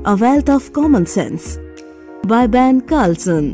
A Wealth of Common Sense by Ben Carlson.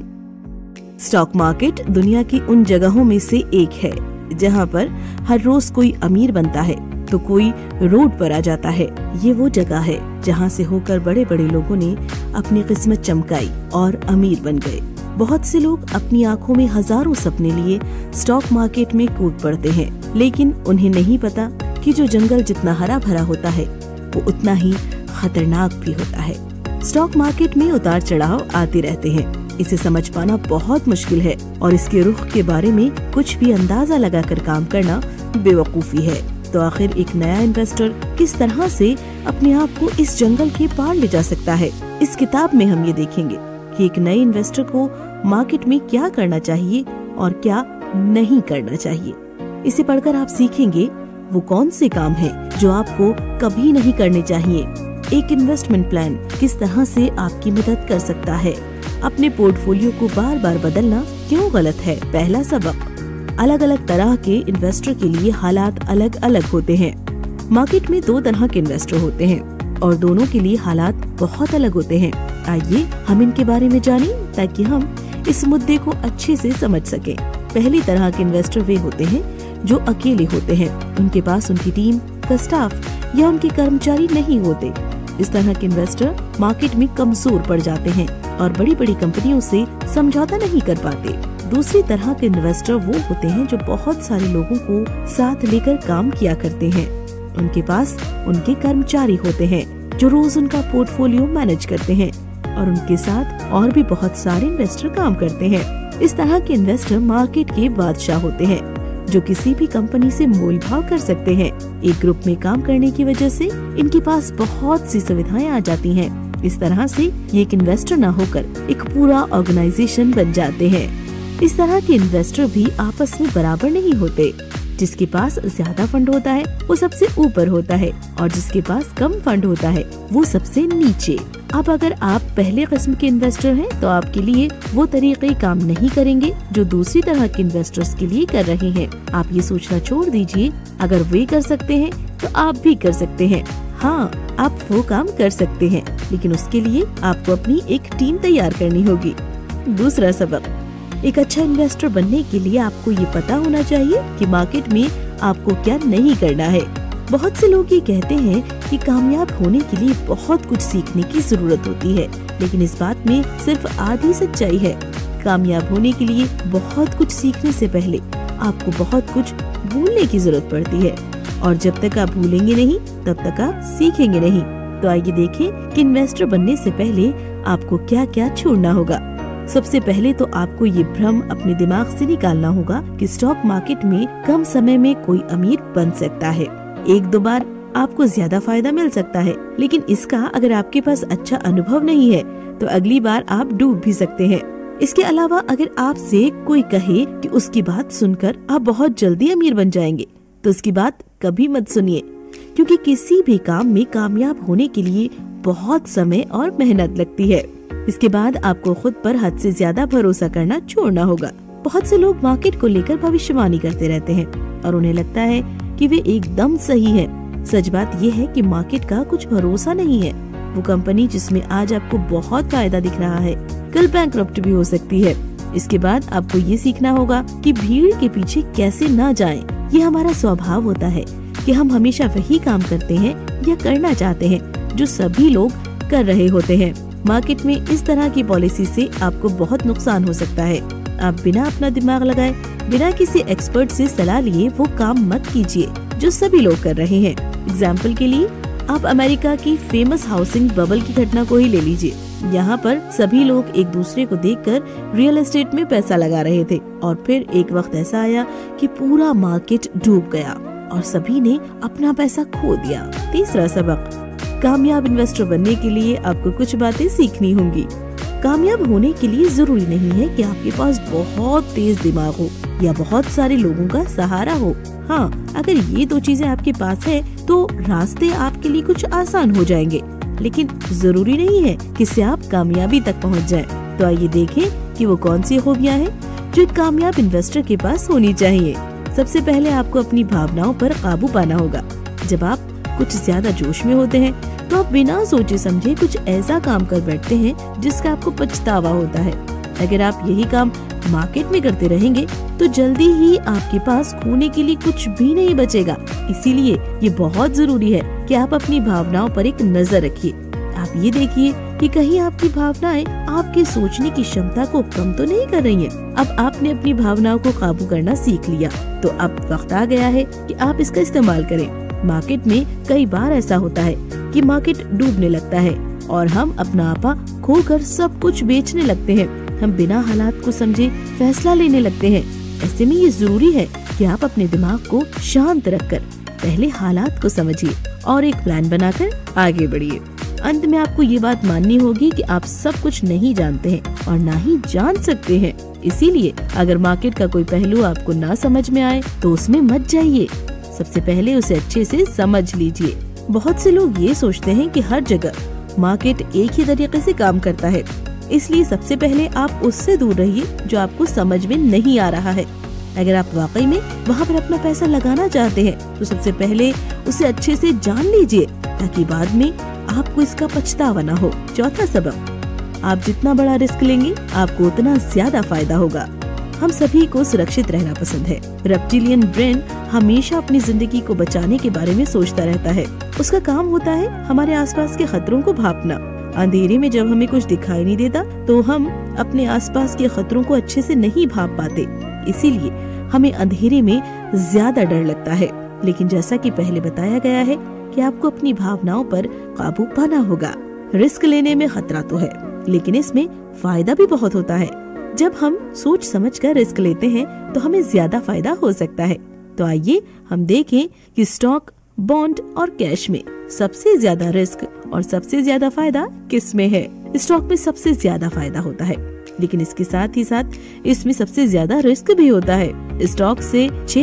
Stock market दुनिया की उन जगहों में से एक है जहां पर हर रोज कोई अमीर बनता है तो कोई रोड पर आ जाता है। ये वो जगह है जहां से होकर बड़े बड़े लोगों ने अपनी किस्मत चमकाई और अमीर बन गए। बहुत से लोग अपनी आंखों में हजारों सपने लिए स्टॉक मार्केट में कूद पड़ते हैं, लेकिन उन्हें नहीं पता कि जो जंगल जितना हरा भरा होता है वो उतना ही खतरनाक भी होता है। स्टॉक मार्केट में उतार चढ़ाव आते रहते हैं। इसे समझ पाना बहुत मुश्किल है और इसके रुख के बारे में कुछ भी अंदाजा लगाकर काम करना बेवकूफी है। तो आखिर एक नया इन्वेस्टर किस तरह से अपने आप को इस जंगल के पार ले जा सकता है? इस किताब में हम ये देखेंगे कि एक नए इन्वेस्टर को मार्केट में क्या करना चाहिए और क्या नहीं करना चाहिए। इसे पढ़कर आप सीखेंगे वो कौन से काम हैं जो आपको कभी नहीं करने चाहिए। एक इन्वेस्टमेंट प्लान किस तरह से आपकी मदद कर सकता है। अपने पोर्टफोलियो को बार बार बदलना क्यों गलत है। पहला सबक, अलग अलग तरह के इन्वेस्टर के लिए हालात अलग अलग होते हैं। मार्केट में दो तरह के इन्वेस्टर होते हैं और दोनों के लिए हालात बहुत अलग होते हैं। आइए हम इनके बारे में जानें ताकि हम इस मुद्दे को अच्छे से समझ सकें। पहली तरह के इन्वेस्टर वे होते हैं जो अकेले होते हैं। उनके पास उनकी टीम का स्टाफ या उनके कर्मचारी नहीं होते। इस तरह के इन्वेस्टर मार्केट में कमजोर पड़ जाते हैं और बड़ी बड़ी कंपनियों से समझौता नहीं कर पाते। दूसरी तरह के इन्वेस्टर वो होते हैं जो बहुत सारे लोगों को साथ लेकर काम किया करते हैं। उनके पास उनके कर्मचारी होते हैं जो रोज उनका पोर्टफोलियो मैनेज करते हैं और उनके साथ और भी बहुत सारे इन्वेस्टर काम करते हैं। इस तरह के इन्वेस्टर मार्केट के बादशाह होते हैं जो किसी भी कंपनी से मोल भाव कर सकते हैं। एक ग्रुप में काम करने की वजह से इनके पास बहुत सी सुविधाएं आ जाती हैं। इस तरह से ये एक इन्वेस्टर न होकर एक पूरा ऑर्गेनाइजेशन बन जाते हैं। इस तरह के इन्वेस्टर भी आपस में बराबर नहीं होते। जिसके पास ज्यादा फंड होता है वो सबसे ऊपर होता है और जिसके पास कम फंड होता है वो सबसे नीचे। अब अगर आप पहले किस्म के इन्वेस्टर हैं तो आपके लिए वो तरीके काम नहीं करेंगे जो दूसरी तरह के इन्वेस्टर्स के लिए कर रहे हैं। आप ये सोचना छोड़ दीजिए, अगर वे कर सकते हैं तो आप भी कर सकते हैं। हाँ, आप वो काम कर सकते हैं, लेकिन उसके लिए आपको अपनी एक टीम तैयार करनी होगी। दूसरा सबक, एक अच्छा इन्वेस्टर बनने के लिए आपको ये पता होना चाहिए कि मार्केट में आपको क्या नहीं करना है। बहुत से लोग ये कहते हैं कि कामयाब होने के लिए बहुत कुछ सीखने की जरूरत होती है, लेकिन इस बात में सिर्फ आधी सच्चाई है। कामयाब होने के लिए बहुत कुछ सीखने से पहले आपको बहुत कुछ भूलने की जरूरत पड़ती है और जब तक आप भूलेंगे नहीं तब तक आप सीखेंगे नहीं। तो आइए देखें कि इन्वेस्टर बनने से पहले आपको क्या क्या छोड़ना होगा। सबसे पहले तो आपको ये भ्रम अपने दिमाग से निकालना होगा कि स्टॉक मार्केट में कम समय में कोई अमीर बन सकता है। एक दो बार आपको ज्यादा फायदा मिल सकता है, लेकिन इसका अगर आपके पास अच्छा अनुभव नहीं है तो अगली बार आप डूब भी सकते हैं। इसके अलावा अगर आपसे कोई कहे कि उसकी बात सुनकर आप बहुत जल्दी अमीर बन जाएंगे तो उसकी बात कभी मत सुनिए, क्योंकि किसी भी काम में कामयाब होने के लिए बहुत समय और मेहनत लगती है। इसके बाद आपको खुद पर हद से ज्यादा भरोसा करना छोड़ना होगा। बहुत से लोग मार्केट को लेकर भविष्यवाणी करते रहते हैं और उन्हें लगता है कि वे एकदम सही है। सच बात यह है कि मार्केट का कुछ भरोसा नहीं है। वो कंपनी जिसमें आज आपको बहुत फायदा दिख रहा है कल बैंकरप्ट भी हो सकती है। इसके बाद आपको ये सीखना होगा कि भीड़ के पीछे कैसे न जाएं। ये हमारा स्वभाव होता है कि हम हमेशा वही काम करते हैं या करना चाहते हैं जो सभी लोग कर रहे होते हैं। मार्केट में इस तरह की पॉलिसी से आपको बहुत नुकसान हो सकता है। आप बिना अपना दिमाग लगाए, बिना किसी एक्सपर्ट से सलाह लिए वो काम मत कीजिए जो सभी लोग कर रहे हैं। एग्जाम्पल के लिए आप अमेरिका की फेमस हाउसिंग बबल की घटना को ही ले लीजिए। यहाँ पर सभी लोग एक दूसरे को देखकर रियल एस्टेट में पैसा लगा रहे थे और फिर एक वक्त ऐसा आया कि पूरा मार्केट डूब गया और सभी ने अपना पैसा खो दिया। तीसरा सबक, कामयाब इन्वेस्टर बनने के लिए आपको कुछ बातें सीखनी होंगी। कामयाब होने के लिए जरूरी नहीं है कि आपके पास बहुत तेज दिमाग हो या बहुत सारे लोगों का सहारा हो। हाँ, अगर ये दो चीजें आपके पास है तो रास्ते आपके लिए कुछ आसान हो जाएंगे, लेकिन जरूरी नहीं है कि इससे आप कामयाबी तक पहुँच जाएं। तो आइए देखें कि वो कौन सी खूबियाँ हैं जो एक कामयाब इन्वेस्टर के पास होनी चाहिए। सबसे पहले आपको अपनी भावनाओं पर काबू पाना होगा। जब आप कुछ ज्यादा जोश में होते हैं तो आप बिना सोचे समझे कुछ ऐसा काम कर बैठते हैं जिसका आपको पछतावा होता है। अगर आप यही काम मार्केट में करते रहेंगे तो जल्दी ही आपके पास खोने के लिए कुछ भी नहीं बचेगा। इसीलिए ये बहुत जरूरी है कि आप अपनी भावनाओं पर एक नजर रखिए। आप ये देखिए कि कहीं आपकी भावनाएं आपके सोचने की क्षमता को कम तो नहीं कर रही हैं। अब आपने अपनी भावनाओं को काबू करना सीख लिया, तो अब वक्त आ गया है कि आप इसका इस्तेमाल करें। मार्केट में कई बार ऐसा होता है कि मार्केट डूबने लगता है और हम अपना आपा खोकर सब कुछ बेचने लगते हैं। हम बिना हालात को समझे फैसला लेने लगते हैं। ऐसे में ये जरूरी है कि आप अपने दिमाग को शांत रखकर पहले हालात को समझिए और एक प्लान बनाकर आगे बढ़िए। अंत में आपको ये बात माननी होगी कि आप सब कुछ नहीं जानते हैं और ना ही जान सकते हैं। इसीलिए अगर मार्केट का कोई पहलू आपको ना समझ में आए तो उसमें मत जाइए। सबसे पहले उसे अच्छे से समझ लीजिए। बहुत से लोग ये सोचते हैं कि हर जगह मार्केट एक ही तरीके से काम करता है, इसलिए सबसे पहले आप उससे दूर रहिए जो आपको समझ में नहीं आ रहा है। अगर आप वाकई में वहाँ पर अपना पैसा लगाना चाहते हैं तो सबसे पहले उसे अच्छे से जान लीजिए ताकि बाद में आपको इसका पछतावा न हो। चौथा सबक, आप जितना बड़ा रिस्क लेंगे आपको उतना ज्यादा फायदा होगा। हम सभी को सुरक्षित रहना पसंद है। रेप्टिलियन ब्रेन हमेशा अपनी जिंदगी को बचाने के बारे में सोचता रहता है। उसका काम होता है हमारे आसपास के खतरों को भांपना। अंधेरे में जब हमें कुछ दिखाई नहीं देता तो हम अपने आसपास के खतरों को अच्छे से नहीं भांप पाते, इसीलिए हमें अंधेरे में ज्यादा डर लगता है। लेकिन जैसा कि पहले बताया गया है कि आपको अपनी भावनाओं पर काबू पाना होगा। रिस्क लेने में खतरा तो है, लेकिन इसमें फायदा भी बहुत होता है। जब हम सोच समझकर रिस्क लेते हैं तो हमें ज्यादा फायदा हो सकता है। तो आइए हम देखें कि स्टॉक, बॉन्ड और कैश में सबसे ज्यादा रिस्क और सबसे ज्यादा फायदा किस में है। स्टॉक में सबसे ज्यादा फायदा होता है, लेकिन इसके साथ ही साथ इसमें सबसे ज्यादा रिस्क भी होता है। स्टॉक से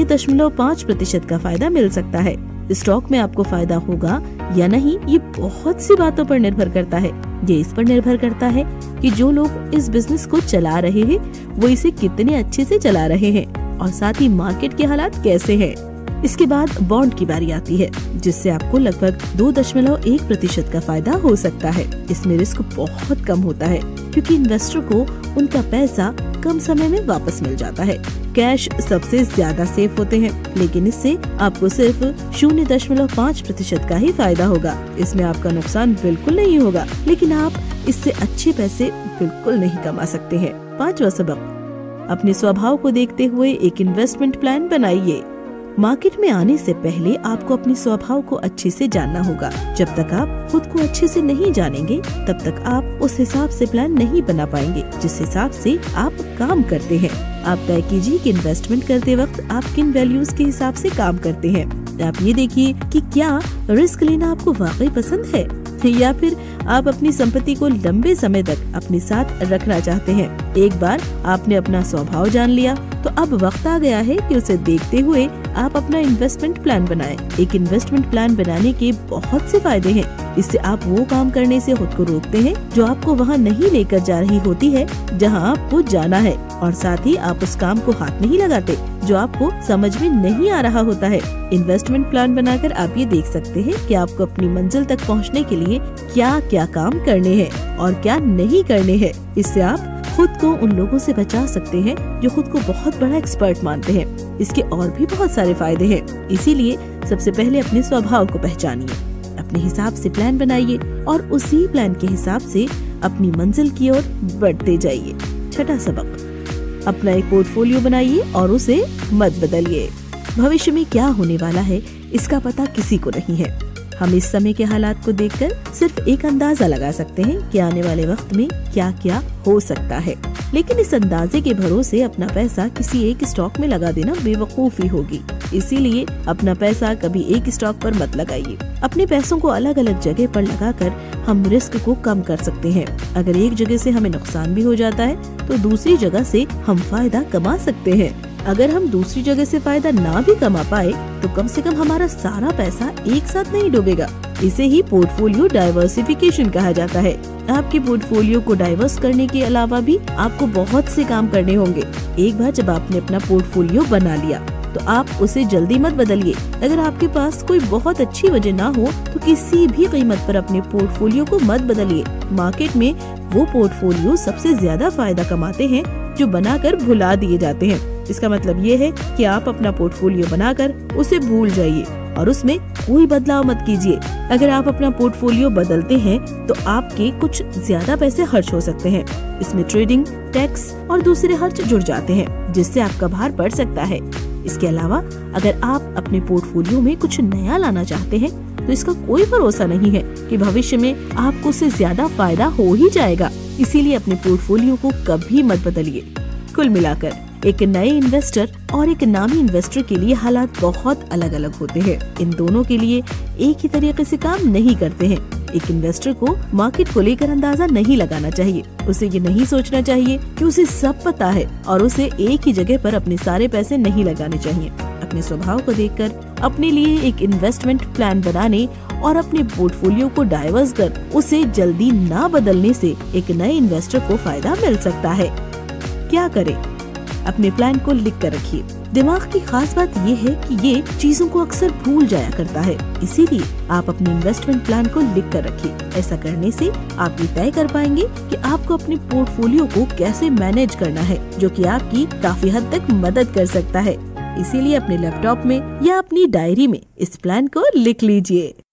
6.5% का फायदा मिल सकता है। स्टॉक में आपको फायदा होगा या नहीं ये बहुत सी बातों पर निर्भर करता है। ये इस पर निर्भर करता है कि जो लोग इस बिजनेस को चला रहे हैं वो इसे कितने अच्छे से चला रहे हैं और साथ ही मार्केट के हालात कैसे हैं। इसके बाद बॉन्ड की बारी आती है, जिससे आपको लगभग 2.1% का फायदा हो सकता है। इसमें रिस्क बहुत कम होता है क्योंकि इन्वेस्टर को उनका पैसा कम समय में वापस मिल जाता है। कैश सबसे ज्यादा सेफ होते हैं, लेकिन इससे आपको सिर्फ 0.5% का ही फायदा होगा। इसमें आपका नुकसान बिल्कुल नहीं होगा, लेकिन आप इससे अच्छे पैसे बिल्कुल नहीं कमा सकते हैं। पांचवा सबक, अपने स्वभाव को देखते हुए एक इन्वेस्टमेंट प्लान बनाइए। मार्केट में आने से पहले आपको अपने स्वभाव को अच्छे से जानना होगा। जब तक आप खुद को अच्छे से नहीं जानेंगे तब तक आप उस हिसाब से प्लान नहीं बना पाएंगे जिस हिसाब से आप काम करते हैं। आप तय कीजिए कि इन्वेस्टमेंट करते वक्त आप किन वैल्यूज के हिसाब से काम करते हैं। आप ये देखिए कि क्या रिस्क लेना आपको वाकई पसंद है या फिर आप अपनी संपत्ति को लंबे समय तक अपने साथ रखना चाहते हैं। एक बार आपने अपना स्वभाव जान लिया तो अब वक्त आ गया है कि उसे देखते हुए आप अपना इन्वेस्टमेंट प्लान बनाएं। एक इन्वेस्टमेंट प्लान बनाने के बहुत से फायदे हैं। इससे आप वो काम करने से खुद को रोकते हैं जो आपको वहाँ नहीं लेकर जा रही होती है जहाँ आपको जाना है, और साथ ही आप उस काम को हाथ नहीं लगाते जो आपको समझ में नहीं आ रहा होता है। इन्वेस्टमेंट प्लान बनाकर आप ये देख सकते हैं कि आपको अपनी मंजिल तक पहुँचने के लिए क्या क्या काम करने हैं और क्या नहीं करने हैं। इससे आप खुद को उन लोगों से बचा सकते हैं जो खुद को बहुत बड़ा एक्सपर्ट मानते हैं। इसके और भी बहुत सारे फायदे हैं। इसीलिए सबसे पहले अपने स्वभाव को पहचानिए, अपने हिसाब से प्लान बनाइए और उसी प्लान के हिसाब से अपनी मंजिल की ओर बढ़ते जाइए। छठा सबक, अपना एक पोर्टफोलियो बनाइए और उसे मत बदलिए। भविष्य में क्या होने वाला है इसका पता किसी को नहीं है। हम इस समय के हालात को देखकर सिर्फ एक अंदाजा लगा सकते हैं कि आने वाले वक्त में क्या क्या हो सकता है, लेकिन इस अंदाजे के भरोसे अपना पैसा किसी एक स्टॉक में लगा देना बेवकूफी होगी। इसीलिए अपना पैसा कभी एक स्टॉक पर मत लगाइए। अपने पैसों को अलग अलग जगह पर लगाकर हम रिस्क को कम कर सकते हैं। अगर एक जगह से हमें नुकसान भी हो जाता है तो दूसरी जगह से हम फायदा कमा सकते हैं। अगर हम दूसरी जगह से फायदा ना भी कमा पाए तो कम से कम हमारा सारा पैसा एक साथ नहीं डूबेगा। इसे ही पोर्टफोलियो डाइवर्सिफिकेशन कहा जाता है। आपके पोर्टफोलियो को डाइवर्स करने के अलावा भी आपको बहुत से काम करने होंगे। एक बार जब आपने अपना पोर्टफोलियो बना लिया तो आप उसे जल्दी मत बदलिए। अगर आपके पास कोई बहुत अच्छी वजह ना हो तो किसी भी कीमत पर अपने पोर्टफोलियो को मत बदलिए। मार्केट में वो पोर्टफोलियो सबसे ज्यादा फायदा कमाते हैं जो बनाकर भुला दिए जाते हैं। इसका मतलब ये है कि आप अपना पोर्टफोलियो बनाकर उसे भूल जाइए और उसमें कोई बदलाव मत कीजिए। अगर आप अपना पोर्टफोलियो बदलते हैं तो आपके कुछ ज्यादा पैसे खर्च हो सकते हैं। इसमें ट्रेडिंग, टैक्स और दूसरे खर्च जुड़ जाते हैं जिससे आपका भार बढ़ सकता है। इसके अलावा अगर आप अपने पोर्टफोलियो में कुछ नया लाना चाहते हैं तो इसका कोई भरोसा नहीं है कि भविष्य में आपको उससे ज्यादा फायदा हो ही जाएगा। इसीलिए अपने पोर्टफोलियो को कभी मत बदलिए। कुल मिलाकर एक नए इन्वेस्टर और एक नामी इन्वेस्टर के लिए हालात बहुत अलग अलग होते हैं। इन दोनों के लिए एक ही तरीके से काम नहीं करते हैं। एक इन्वेस्टर को मार्केट को लेकर अंदाजा नहीं लगाना चाहिए। उसे ये नहीं सोचना चाहिए कि उसे सब पता है और उसे एक ही जगह पर अपने सारे पैसे नहीं लगाने चाहिए। अपने स्वभाव को देखकर अपने लिए एक इन्वेस्टमेंट प्लान बनाने और अपने पोर्टफोलियो को डाइवर्स कर उसे जल्दी ना बदलने से एक नए इन्वेस्टर को फायदा मिल सकता है। क्या करें? अपने प्लान को लिख कर रखिए। दिमाग की खास बात ये है कि ये चीजों को अक्सर भूल जाया करता है, इसीलिए आप अपने इन्वेस्टमेंट प्लान को लिख कर रखिए। ऐसा करने से आप ये तय कर पाएंगे कि आपको अपने पोर्टफोलियो को कैसे मैनेज करना है, जो कि आपकी काफी हद तक मदद कर सकता है। इसीलिए अपने लैपटॉप में या अपनी डायरी में इस प्लान को लिख लीजिए।